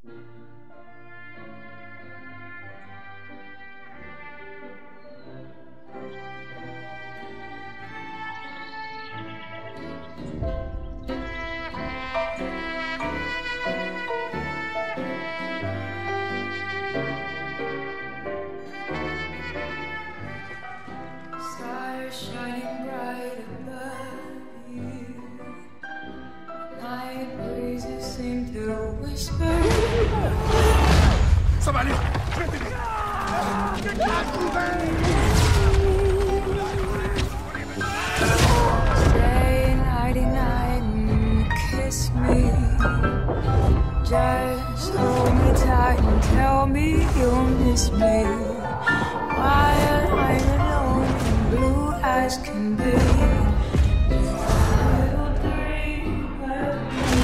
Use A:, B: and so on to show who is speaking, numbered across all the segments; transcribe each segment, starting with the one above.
A: Shining bright above you, night breezes seem to whisper.
B: Somebody!
A: Stay nighty-night and kiss me. Just hold me tight and tell me you'll miss me while I'm alone and blue as can be. Little dream of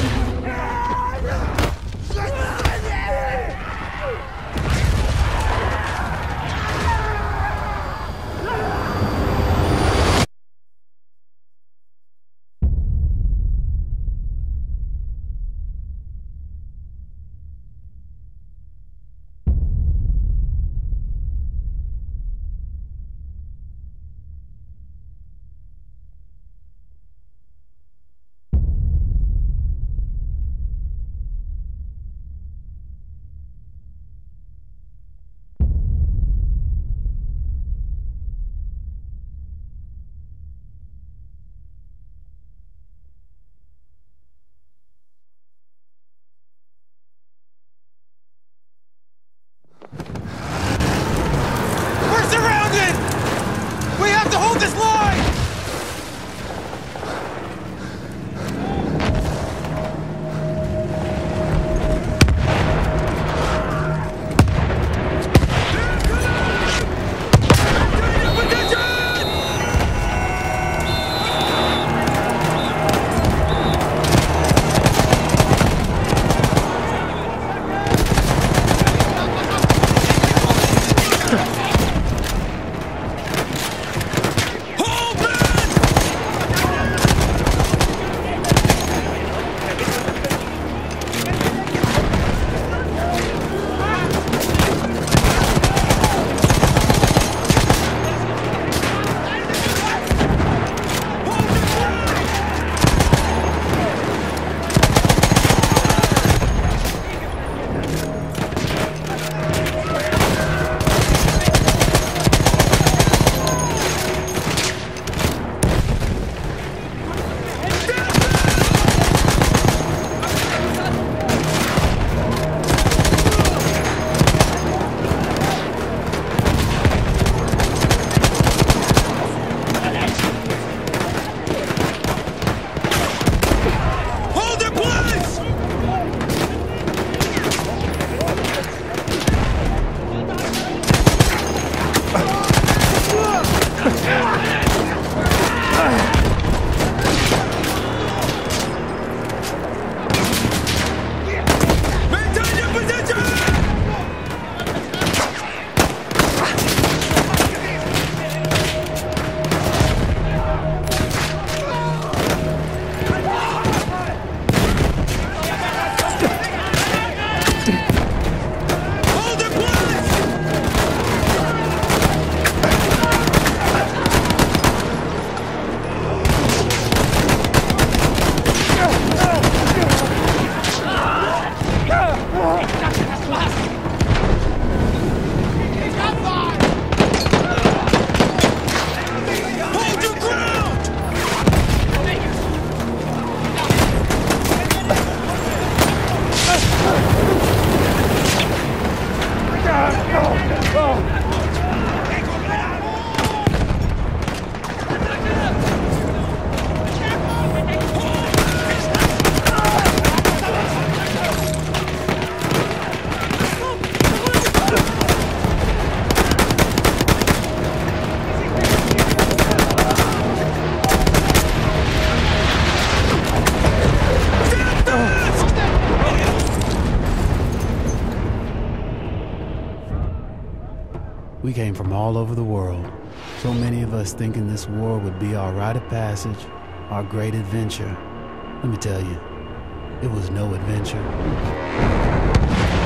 C: We came from all over the world, so many of us thinking this war would be our rite of passage, our great adventure. Let me tell you, it was no adventure.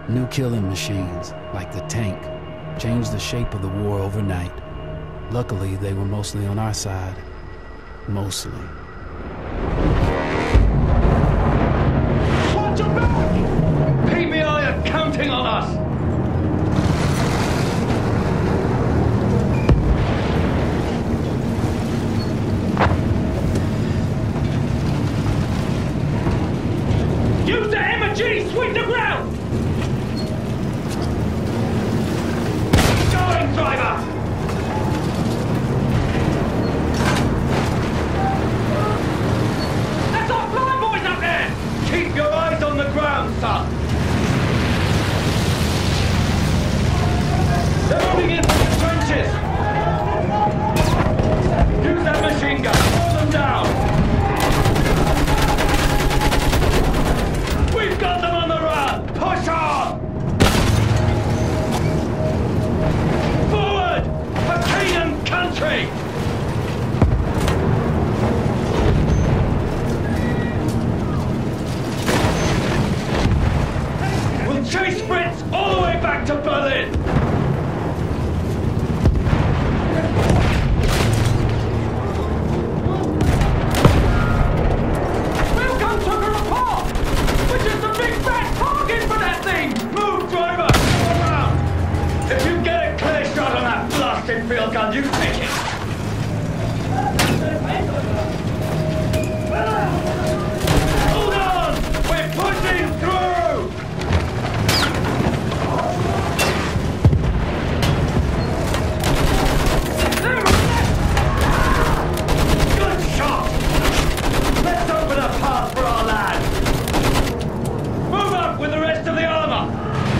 C: New killing machines, like the tank, changed the shape of the war overnight. Luckily, they were mostly on our side. Mostly.
B: Watch your back! PBI are counting on us! Use the M&G! Sweep the ground! Going, driver! That's our flying boys up there! Keep your eyes on the ground, son! They're moving in from the trenches! Use that machine gun! Hold them down! We've got them on the run! Push on! Forward! For Canaan country! We'll chase Fritz all the way back to Berlin! Field gun, you take it! Hold on! We're pushing through! Good shot! Let's open a path for our lad! Move up with the rest of the armor!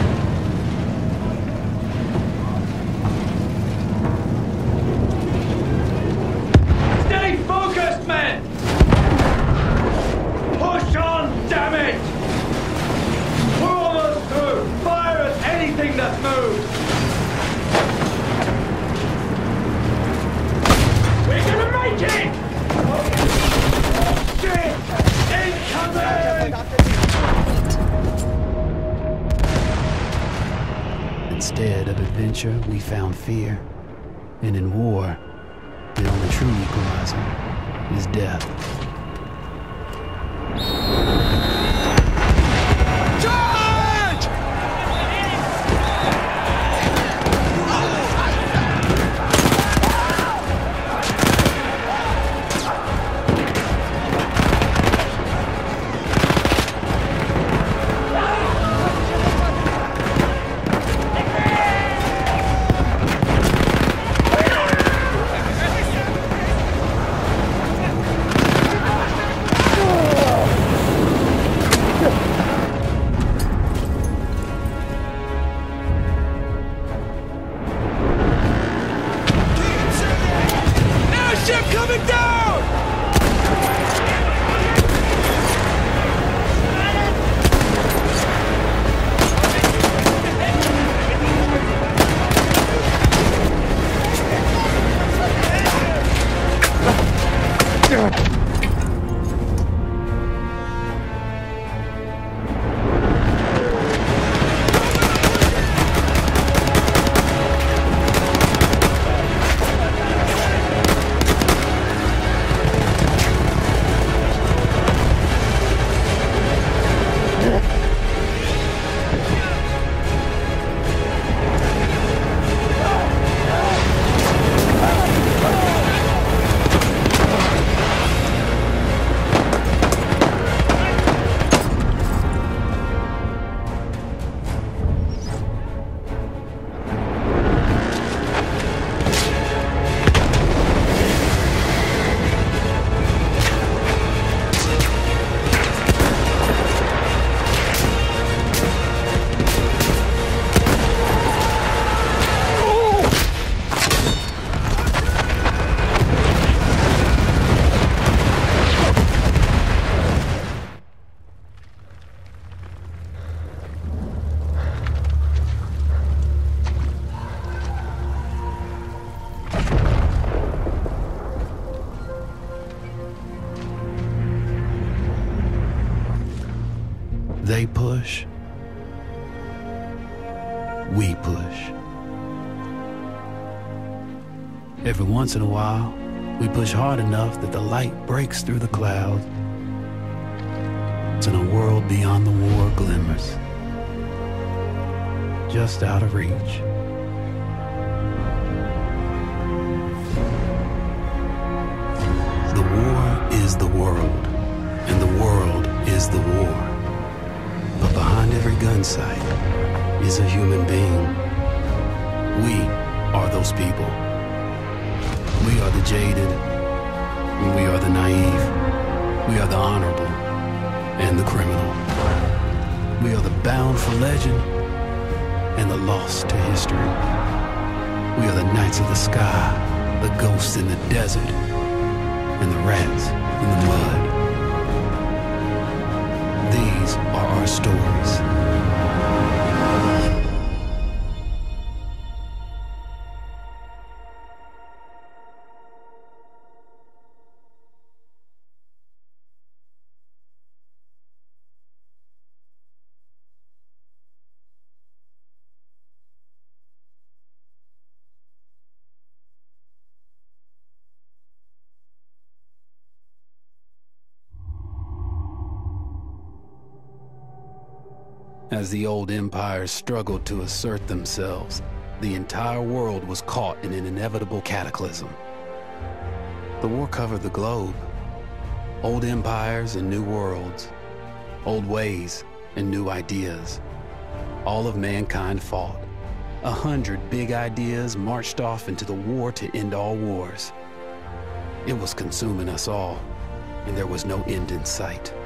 B: Focused, men! Push on, damn it! We're almost through! Fire at anything that moves! We're gonna make it! Shit! Incoming!
C: Instead of adventure, we found fear. And in war, the only true equalizer is death.
B: Charge!
C: They push, we push. Every once in a while, we push hard enough that the light breaks through the clouds, and a world beyond the war glimmers, just out of reach. The war is the world, and the world is the war. But behind every gun sight is a human being. We are those people. We are the jaded, and we are the naive. We are the honorable and the criminal. We are the bound for legend and the lost to history. We are the knights of the sky, the ghosts in the desert, and the rats in the mud. These are our stories. As the old empires struggled to assert themselves, the entire world was caught in an inevitable cataclysm. The war covered the globe. Old empires and new worlds. Old ways and new ideas. All of mankind fought. 100 big ideas marched off into the war to end all wars. It was consuming us all, and there was no end in sight.